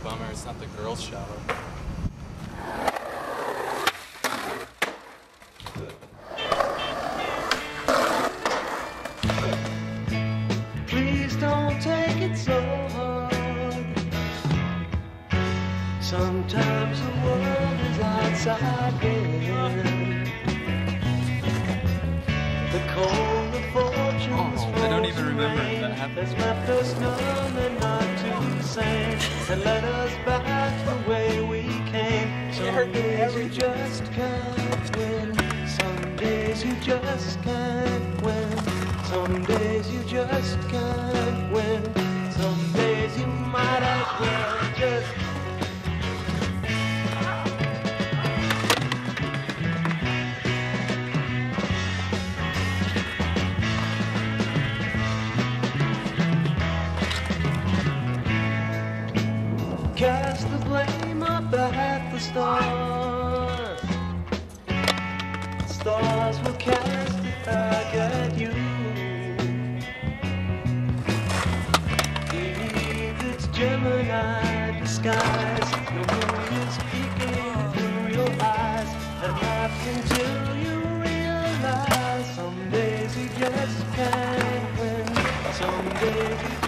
bummer. It's not the girls' shower. Please don't take it so hard. Sometimes the world is outside in. The cold of fortune's I don't even remember if that happened. has left us numb and not too sane, and led us back the way we came. Some days you just can't win. Some days you just can't win. Some days you just can't win. Some days you might as well just. Cast the blame up at the stars. The stars will cast it back at you. Eve, it's Gemini disguise. The moon is peeking through your eyes, and laugh until you realize some days you just can't win. Some days you